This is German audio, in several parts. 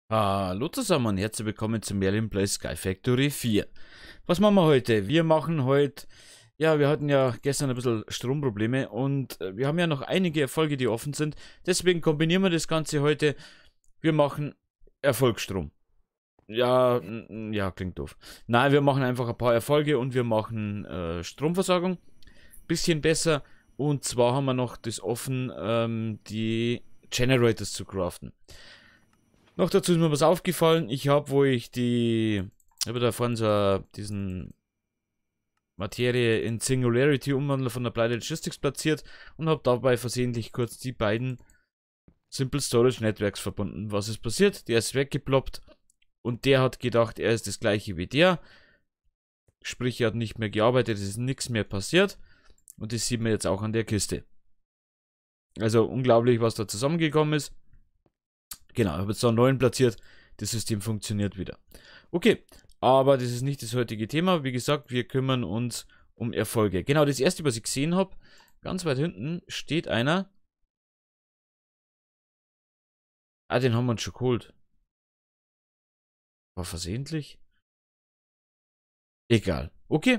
Hallo zusammen und herzlich willkommen zum Merlin Play Sky Factory 4. Was machen wir heute? Wir machen heute, ja, wir hatten ja gestern ein bisschen Stromprobleme und wir haben ja noch einige Erfolge, die offen sind. Deswegen kombinieren wir das Ganze heute. Wir machen Erfolgsstrom. Ja, ja, klingt doof. Nein, wir machen einfach ein paar Erfolge und wir machen Stromversorgung. Bisschen besser. Und zwar haben wir noch das offen, die Generators zu craften. Noch dazu ist mir was aufgefallen. Ich habe, habe da vorhin so diesen Materie in Singularity Umwandler von der Applied Logistics platziert und habe dabei versehentlich kurz die beiden Simple Storage Networks verbunden. Was ist passiert? Der ist weggeploppt und der hat gedacht, er ist das gleiche wie der. Sprich, er hat nicht mehr gearbeitet, es ist nichts mehr passiert. Und das sieht man jetzt auch an der Kiste. Also unglaublich, was da zusammengekommen ist. Genau, ich habe jetzt da einen neuen platziert. Das System funktioniert wieder. Okay, aber das ist nicht das heutige Thema. Wie gesagt, wir kümmern uns um Erfolge. Genau, das erste, was ich gesehen habe, ganz weit hinten steht einer. Ah, den haben wir uns schon geholt. War versehentlich? Egal. Okay.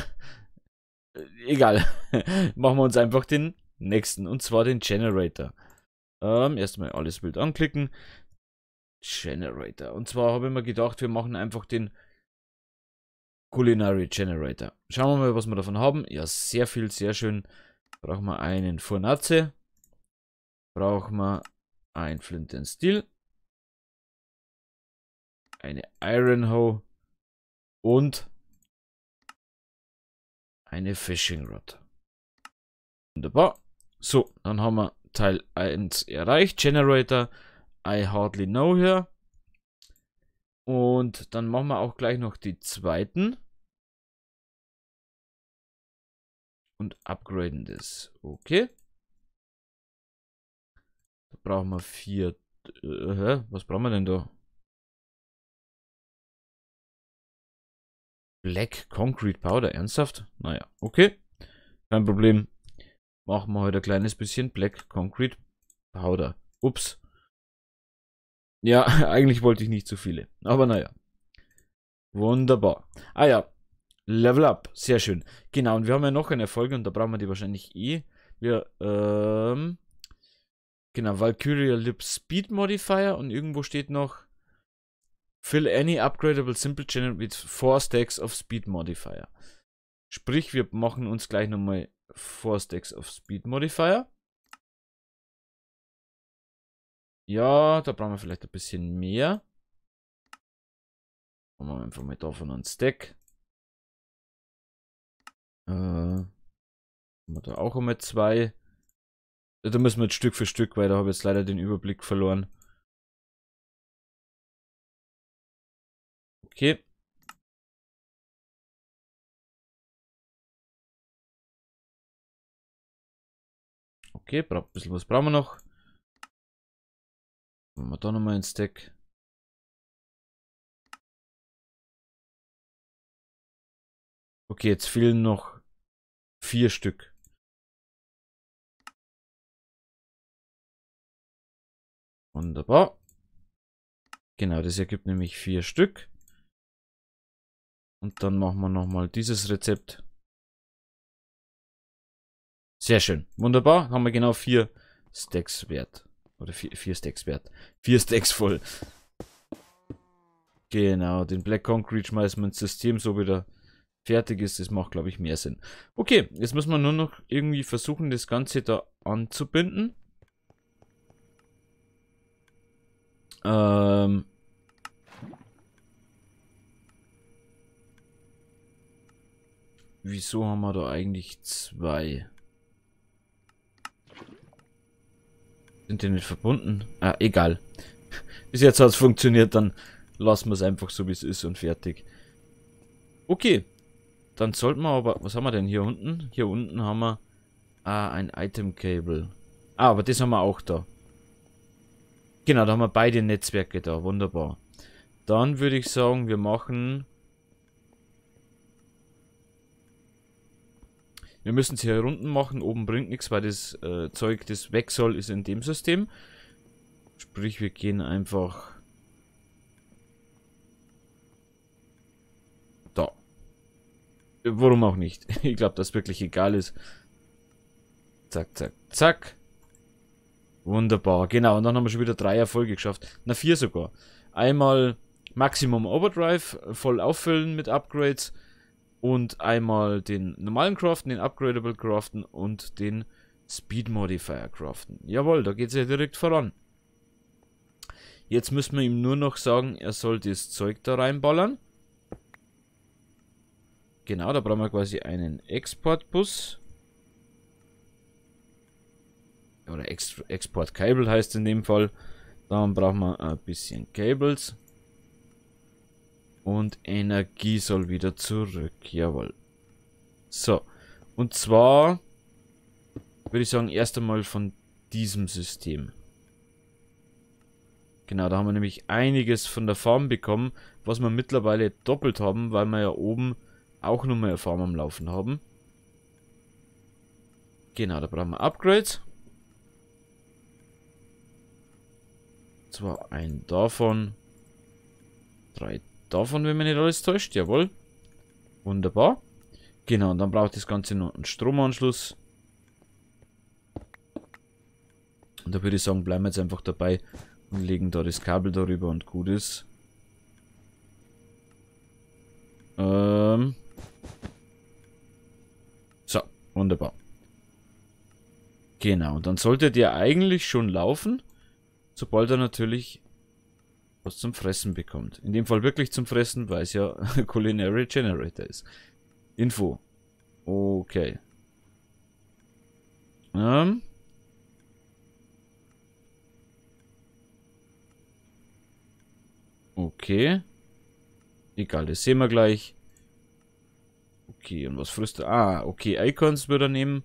Egal. Machen wir uns einfach den nächsten. Und zwar den Generator. Erstmal alles Bild anklicken. Generator. Und zwar habe ich mir gedacht, wir machen einfach den Culinary Generator. Schauen wir mal, was wir davon haben. Ja, sehr viel, sehr schön. Brauchen wir einen Fornace. Brauchen wir ein Flint and Steel. Eine Iron Hoe. Und eine Fishing Rod. Wunderbar. So, dann haben wir Teil 1 erreicht. Generator. I hardly know here. Und dann machen wir auch gleich noch die zweiten. Und upgraden das. Okay. Da brauchen wir 4. Was brauchen wir denn da? Black Concrete Powder, ernsthaft? Naja, okay. Kein Problem. Machen wir heute ein kleines bisschen Black Concrete Powder. Ups. Ja, eigentlich wollte ich nicht zu viele. Aber naja. Wunderbar. Ah ja. Level Up. Sehr schön. Genau, und wir haben ja noch eine Erfolge und da brauchen wir die wahrscheinlich eh. Wir, genau, Valkyria Lip Speed Modifier und irgendwo steht noch Fill any upgradable simple channel with 4 stacks of Speed Modifier. Sprich, wir machen uns gleich nochmal 4 stacks of Speed Modifier. Ja, da brauchen wir vielleicht ein bisschen mehr. Machen wir einfach mal davon einen Stack. Haben wir da auch einmal 2. Da müssen wir jetzt Stück für Stück, weil da habe ich jetzt leider den Überblick verloren. Okay. Okay, ein bisschen was brauchen wir noch. Machen wir da nochmal einen Stack. Okay, jetzt fehlen noch 4 Stück. Wunderbar. Genau, das ergibt nämlich 4 Stück. Und dann machen wir nochmal dieses Rezept. Sehr schön. Wunderbar. Haben wir genau 4 Stacks wert. Oder 4 Stacks wert. 4 Stacks voll. Genau, den Black Concrete schmeißen wir ins System, so wieder fertig ist. Das macht, glaube ich, mehr Sinn. Okay, jetzt müssen wir nur noch irgendwie versuchen, das Ganze da anzubinden. Wieso haben wir da eigentlich 2? Sind die nicht verbunden? Ah, egal. Bis jetzt hat es funktioniert, dann lassen wir es einfach so, wie es ist und fertig. Okay. Dann sollten wir aber... Was haben wir denn hier unten? Hier unten haben wir... ein Item Cable. Ah, aber das haben wir auch da. Genau, da haben wir beide Netzwerke da. Wunderbar. Dann würde ich sagen, wir machen... Wir müssen es hier unten machen. Oben bringt nichts, weil das Zeug, das weg soll, ist in dem System. Sprich, wir gehen einfach Warum auch nicht? Ich glaube, dass wirklich egal ist. Zack, zack, zack. Wunderbar, genau. Und dann haben wir schon wieder 3 Erfolge geschafft. Na, 4 sogar. Einmal Maximum Overdrive voll auffüllen mit Upgrades. Und einmal den normalen Craften, den Upgradable Craften und den Speed Modifier craften. Jawohl, da geht es ja direkt voran. Jetzt müssen wir ihm nur noch sagen, er soll das Zeug da reinballern. Genau, da brauchen wir quasi einen Exportbus. Oder Export Cable heißt in dem Fall. Dann brauchen wir ein bisschen Cables. Und Energie soll wieder zurück. Jawohl. So. Und zwar würde ich sagen, erst einmal von diesem System. Genau, da haben wir nämlich einiges von der Farm bekommen, was wir mittlerweile doppelt haben, weil wir ja oben auch nochmal eine Farm am Laufen haben. Genau, da brauchen wir Upgrades. Zwar ein davon. 3 davon, wenn man nicht alles täuscht. Jawohl. Wunderbar. Genau, und dann braucht das Ganze noch einen Stromanschluss. Und da würde ich sagen, bleiben wir jetzt einfach dabei und legen da das Kabel darüber und gut ist. So, wunderbar. Genau, und dann sollte der eigentlich schon laufen, sobald er natürlich was zum Fressen bekommt. In dem Fall wirklich zum Fressen, weil es ja Culinary Generator ist. Info. Okay. Okay. Egal, das sehen wir gleich. Okay, und was frisst er? Ah, okay, Icons würde er nehmen.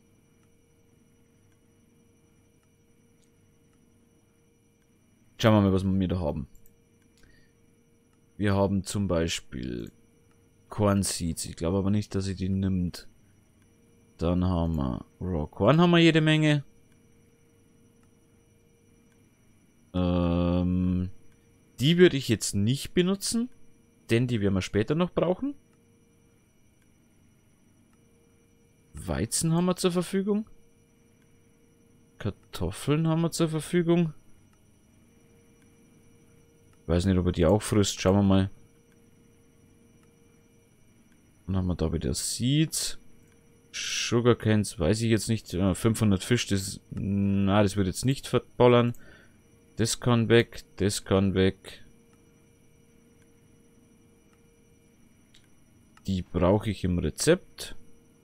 Schauen wir mal, was wir da haben. Wir haben zum Beispiel Corn Seeds. Ich glaube aber nicht, dass sie die nimmt. Dann haben wir Raw Corn, haben wir jede Menge. Die würde ich jetzt nicht benutzen, denn die werden wir später noch brauchen. Weizen haben wir zur Verfügung. Kartoffeln haben wir zur Verfügung. Weiß nicht, ob er die auch frisst. Schauen wir mal. Dann haben wir da wieder Seeds. Sugarcans, weiß ich jetzt nicht. 500 Fisch, das wird jetzt nicht verballern. Das kann weg, das kann weg. Die brauche ich im Rezept.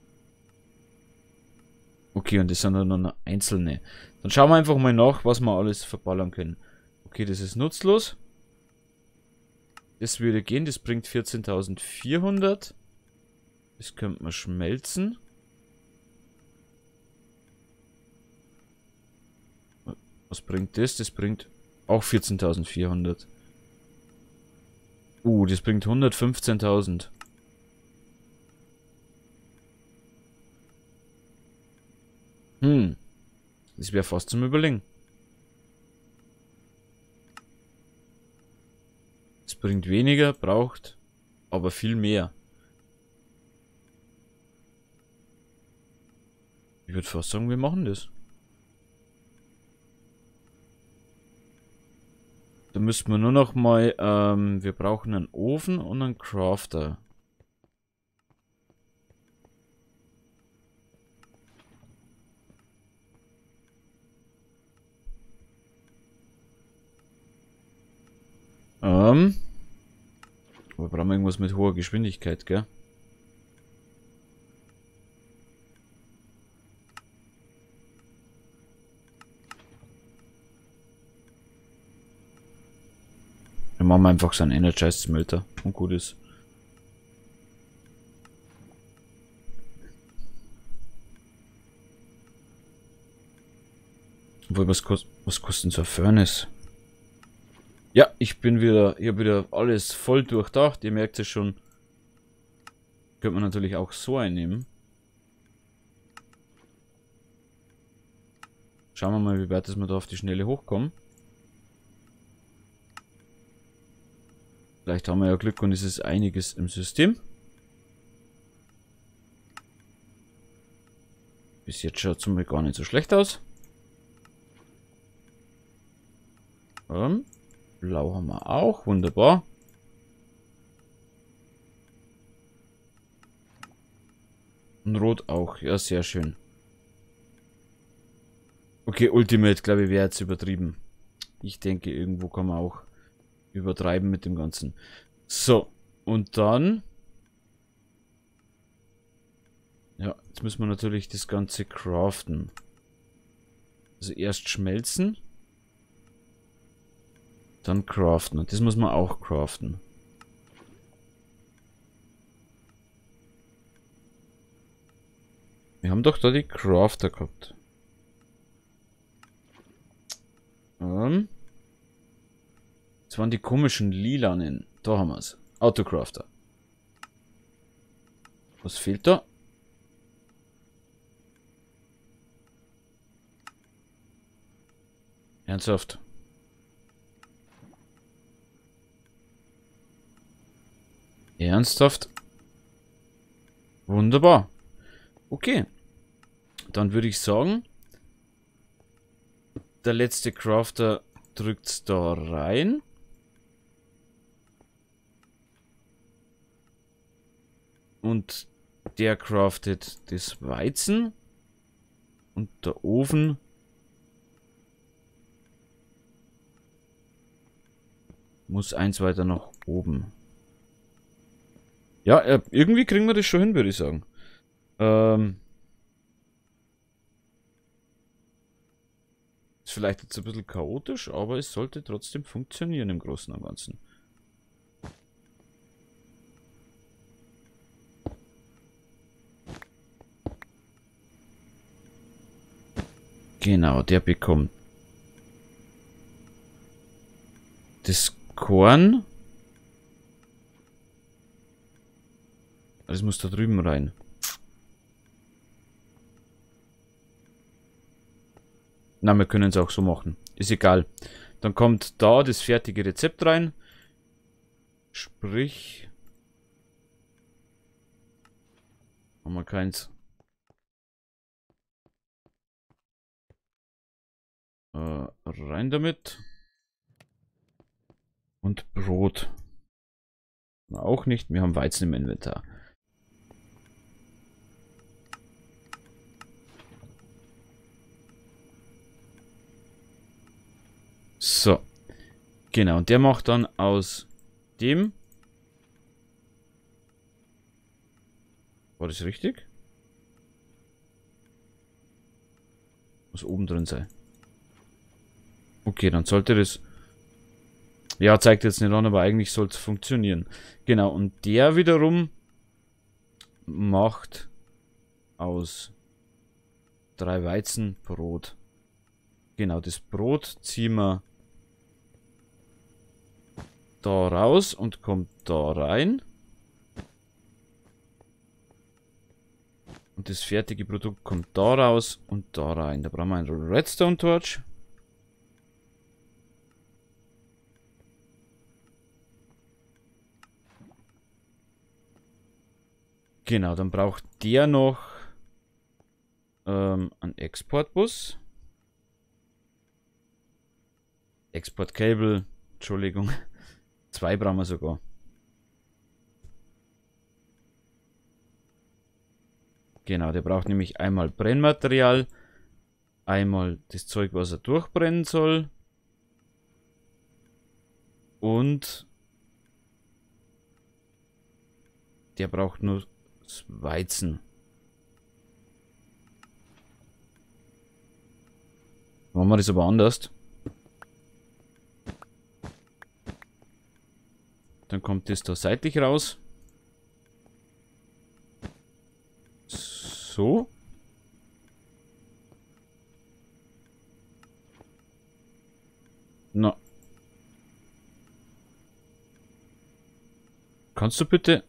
Okay, und das sind dann noch einzelne. Dann schauen wir einfach mal nach, was wir alles verballern können. Okay, das ist nutzlos. Das würde gehen, das bringt 14.400. Das könnte man schmelzen. Was bringt das? Das bringt auch 14.400. Das bringt 115.000. Das wäre fast zum Überlegen. Es bringt weniger, braucht aber viel mehr. Ich würde fast sagen, wir machen das. Da müssten wir nur noch mal, wir brauchen einen Ofen und einen Crafter. Aber brauchen wir irgendwas mit hoher Geschwindigkeit, gell? Dann machen wir einfach so einen Energized Smelter und gut ist. Obwohl, was kostet so ein Furnace? Ja, ich habe wieder alles voll durchdacht. Ihr merkt es schon. Könnte man natürlich auch so einnehmen. Schauen wir mal, wie weit wir da auf die Schnelle hochkommen. Vielleicht haben wir ja Glück und es ist einiges im System. Bis jetzt schaut es mal gar nicht so schlecht aus. Blau haben wir auch. Wunderbar. Und Rot auch. Ja, sehr schön. Okay, Ultimate, glaube ich, wäre jetzt übertrieben. Ich denke, irgendwo kann man auch übertreiben mit dem Ganzen. So, und dann... Ja, jetzt müssen wir natürlich das Ganze craften. Also erst schmelzen. Dann craften. Und das muss man auch craften. Wir haben doch da die Crafter gehabt. Das waren die komischen lilanen. Da haben wir es. Autocrafter. Was fehlt da? Ernsthaft. Ernsthaft? Wunderbar. Okay. Dann würde ich sagen, der letzte Crafter drückt da rein. Und der craftet das Weizen. Und der Ofen muss eins weiter nach oben. Ja, irgendwie kriegen wir das schon hin, würde ich sagen. Ist vielleicht jetzt ein bisschen chaotisch, aber es sollte trotzdem funktionieren im Großen und Ganzen. Genau, der bekommt das Korn. Das muss da drüben rein. Na, wir können es auch so machen. Ist egal. Dann kommt da das fertige Rezept rein. Sprich... Haben wir keins. Rein damit. Und Brot. Auch nicht. Wir haben Weizen im Inventar. So. Genau. Und der macht dann aus dem... War das richtig? Muss oben drin sein. Okay, dann sollte das... Ja, zeigt jetzt nicht an, aber eigentlich soll es funktionieren. Genau, und der wiederum macht aus 3 Weizen Brot. Genau, das Brot ziehen wir da raus und kommt da rein. Und das fertige Produkt kommt da raus und da rein. Da brauchen wir eine Redstone Torch. Genau, dann braucht der noch einen Exportbus. Exportcable, Entschuldigung. 2 brauchen wir sogar. Genau, der braucht nämlich einmal Brennmaterial, einmal das Zeug, was er durchbrennen soll. Und der braucht nur das Weizen. Machen wir das aber anders. Dann kommt das da seitlich raus. So. Na. Kannst du bitte...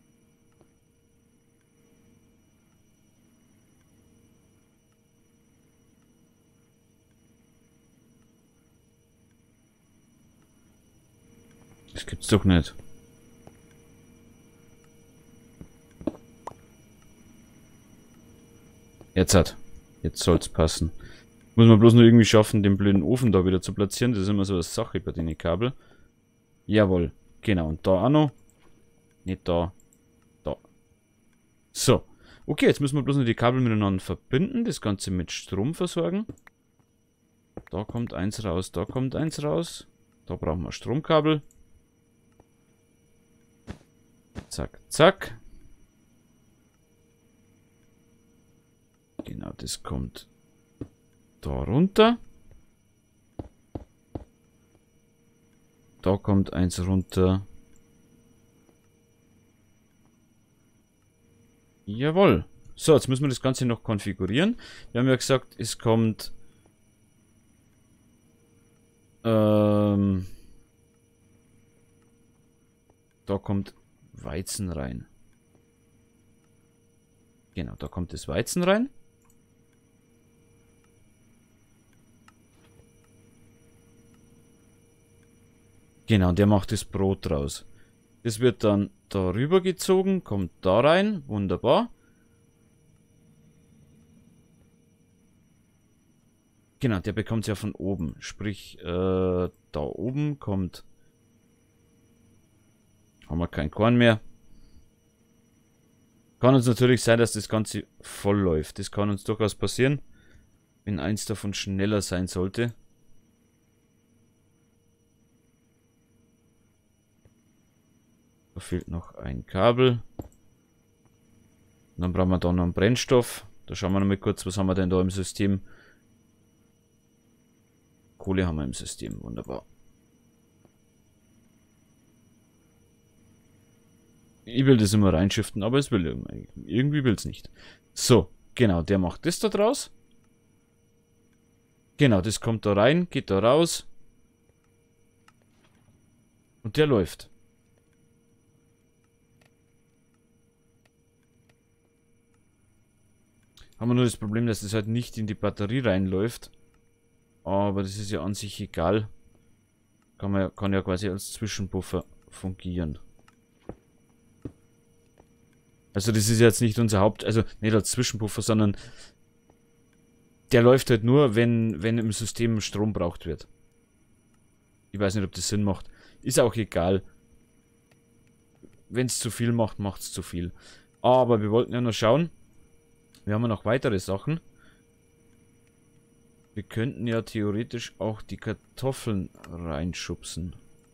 Das gibt's doch nicht. Jetzt hat. Jetzt soll es passen. Muss man bloß nur irgendwie schaffen, den blöden Ofen da wieder zu platzieren. Das ist immer so eine Sache bei den Kabel. Jawohl. Genau. Und da auch noch. Nicht da. Da. So. Okay, jetzt müssen wir bloß nur die Kabel miteinander verbinden. Das Ganze mit Strom versorgen. Da kommt eins raus. Da kommt eins raus. Da brauchen wir Stromkabel. Zack, zack. Genau, das kommt da runter. Da kommt eins runter. Jawohl. So, jetzt müssen wir das Ganze noch konfigurieren. Wir haben ja gesagt, es kommt da kommt Weizen rein. Genau, da kommt das Weizen rein. Genau, der macht das Brot raus. Das wird dann darüber gezogen, kommt da rein. Wunderbar. Genau, der bekommt es ja von oben. Sprich, da oben kommt... Haben wir kein Korn mehr. Kann uns natürlich sein, dass das Ganze voll läuft. Das kann uns durchaus passieren, wenn eins davon schneller sein sollte. Da fehlt noch ein Kabel. Und dann brauchen wir da noch einen Brennstoff. Da schauen wir noch mal kurz, was haben wir denn da im System. Kohle haben wir im System, wunderbar. Ich will das immer reinschiften, aber es will irgendwie will es nicht. So, genau, der macht das da draus. Genau, das kommt da rein, geht da raus. Und der läuft. Haben wir nur das Problem, dass das halt nicht in die Batterie reinläuft. Aber das ist ja an sich egal. Kann ja quasi als Zwischenpuffer fungieren. Also das ist jetzt nicht unser also nicht als Zwischenpuffer, sondern der läuft halt nur, wenn im System Strom braucht wird. Ich weiß nicht, ob das Sinn macht. Ist auch egal. Wenn es zu viel macht, macht es zu viel. Aber wir wollten ja noch schauen. Wir haben ja noch weitere Sachen. Wir könnten ja theoretisch auch die Kartoffeln reinschubsen.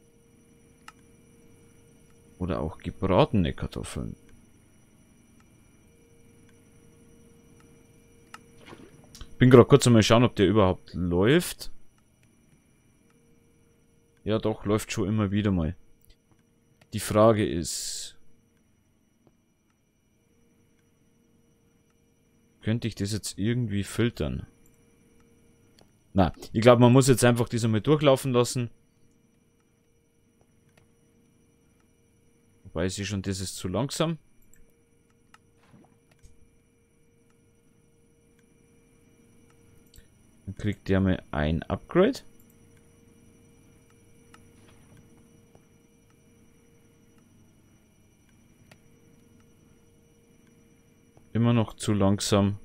Oder auch gebratene Kartoffeln. Bin gerade kurz einmal schauen, ob der überhaupt läuft. Ja doch, läuft schon immer wieder mal. Die Frage ist... Könnte ich das jetzt irgendwie filtern? Na, ich glaube, man muss jetzt einfach das einmal durchlaufen lassen. Wobei ich sehe schon, das ist zu langsam. Dann kriegt der mal ein Upgrade. Immer noch zu langsam.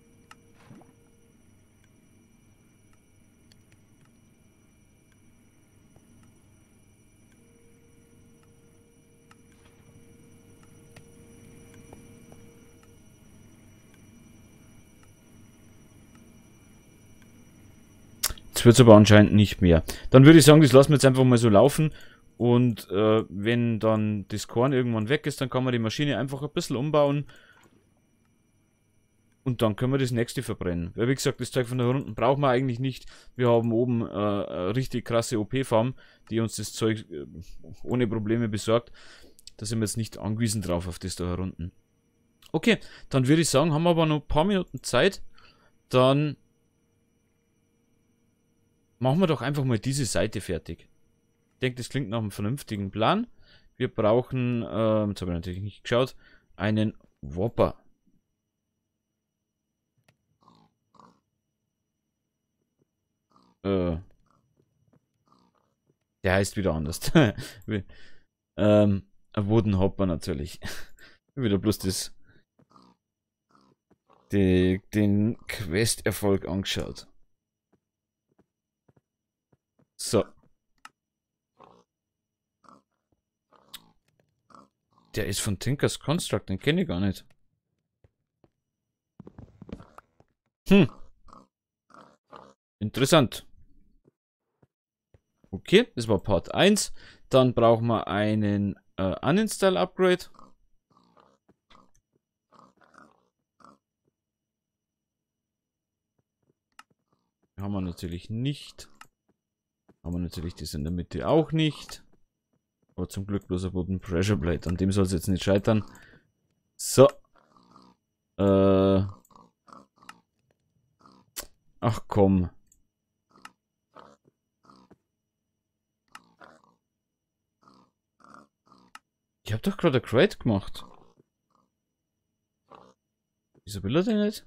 Jetzt wird es aber anscheinend nicht mehr. Dann würde ich sagen, das lassen wir jetzt einfach mal so laufen. Und wenn dann das Korn irgendwann weg ist, dann kann man die Maschine einfach ein bisschen umbauen. Und dann können wir das nächste verbrennen. Weil wie gesagt, das Zeug von da unten brauchen wir eigentlich nicht. Wir haben oben eine richtig krasse OP-Farm, die uns das Zeug ohne Probleme besorgt. Da sind wir jetzt nicht angewiesen drauf auf das da unten. Okay, dann würde ich sagen, haben wir aber noch ein paar Minuten Zeit. Dann machen wir doch einfach mal diese Seite fertig. Ich denke, das klingt nach einem vernünftigen Plan. Wir brauchen, jetzt habe ich natürlich nicht geschaut, einen Whopper. Der heißt wieder anders. Ein Wooden Hopper natürlich. Wieder bloß das den Quest-Erfolg angeschaut. So. Der ist von Tinker's Construct, den kenne ich gar nicht. Interessant. Okay, das war Part 1. Dann brauchen wir einen Uninstall-Upgrade. Haben wir natürlich nicht. Haben wir natürlich das in der Mitte auch nicht. Aber zum Glück bloß ein Wooden Pressure Plate. An dem soll es jetzt nicht scheitern. So. Ach komm. Ich habe doch gerade ein Crate gemacht. Wieso will er denn nicht?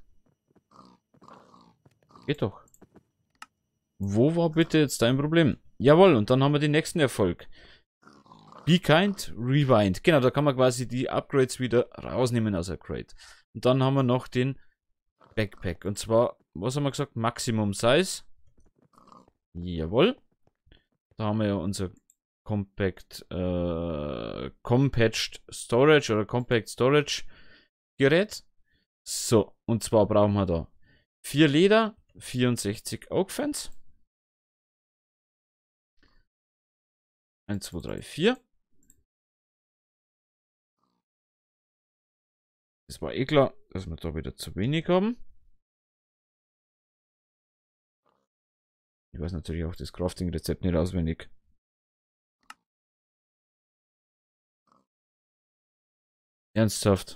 Geht doch. Wo war bitte jetzt dein Problem? Jawohl, und dann haben wir den nächsten Erfolg. Be Kind, Rewind. Genau, da kann man quasi die Upgrades wieder rausnehmen aus der Crate. Und dann haben wir noch den Backpack. Und zwar, was haben wir gesagt? Maximum Size. Jawohl. Da haben wir ja unser Compact Storage oder Compact Storage Gerät. So, und zwar brauchen wir da 4 Leder, 64 Oak Fence. 1, 2, 3, 4. Das war eh klar, dass wir da wieder zu wenig haben. Ich weiß natürlich auch das Crafting-Rezept nicht auswendig. Ernsthaft.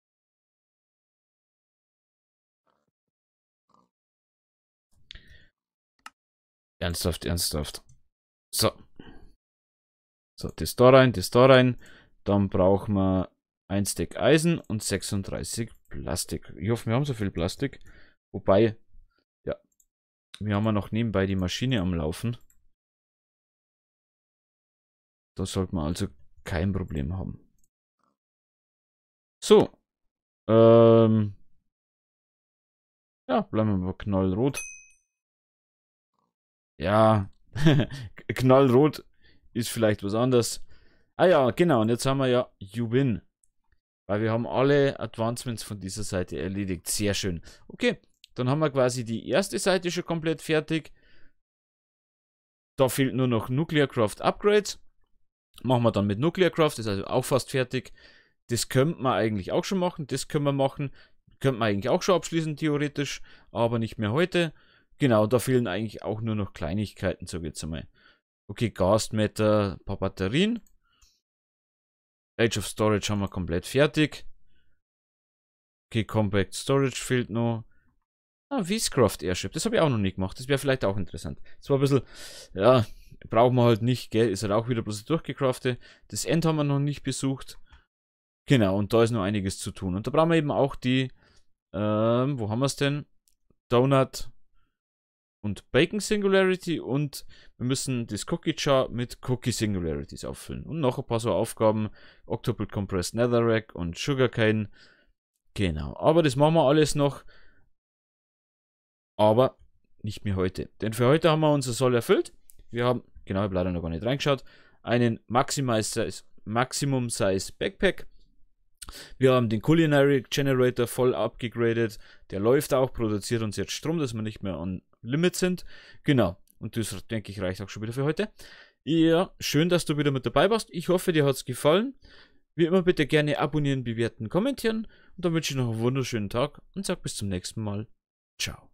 Ernsthaft. So. So, das da rein. Dann brauchen wir 1 Stack Eisen und 36 Plastik. Ich hoffe, wir haben so viel Plastik. Wobei, ja, wir haben ja noch nebenbei die Maschine am Laufen. Da sollte man also kein Problem haben. So. Ja, bleiben wir mal knallrot. Ja, knallrot ist vielleicht was anderes. Ah ja, genau. Und jetzt haben wir ja You Win. Weil wir haben alle Advancements von dieser Seite erledigt. Sehr schön. Okay, dann haben wir quasi die erste Seite schon komplett fertig. Da fehlt nur noch Nuclearcraft Upgrades. Machen wir dann mit Nuclearcraft. Ist also auch fast fertig. Das könnte man eigentlich auch schon machen. Das können wir machen. Könnte man eigentlich auch schon abschließen, theoretisch. Aber nicht mehr heute. Genau, da fehlen eigentlich auch nur noch Kleinigkeiten, sage ich jetzt einmal. Okay, Gasmeter, ein paar Batterien. Age of Storage haben wir komplett fertig. Okay, Compact Storage fehlt noch. Viscraft Airship, das habe ich auch noch nicht gemacht. Das wäre vielleicht auch interessant. Das war ein bisschen, ja, brauchen wir halt nicht, gell. Ist halt auch wieder bloß durchgecraftet. Das End haben wir noch nicht besucht. Genau, und da ist noch einiges zu tun. Und da brauchen wir eben auch die, wo haben wir es denn? Donut und Bacon Singularity, und wir müssen das Cookie Jar mit Cookie Singularities auffüllen. Und noch ein paar so Aufgaben, Octuple Compressed Netherrack und Sugarcane. Genau, aber das machen wir alles noch. Aber nicht mehr heute. Denn für heute haben wir unser Soll erfüllt. Wir haben, genau, ich habe leider noch gar nicht reingeschaut, einen Maximum Size Backpack. Wir haben den Culinary Generator voll abgegradet. Der läuft auch, produziert uns jetzt Strom, dass wir nicht mehr on Limit sind. Genau. Und das, denke ich, reicht auch schon wieder für heute. Ja, schön, dass du wieder mit dabei warst. Ich hoffe, dir hat es gefallen. Wie immer bitte gerne abonnieren, bewerten, kommentieren. Und dann wünsche ich noch einen wunderschönen Tag und sage bis zum nächsten Mal. Ciao.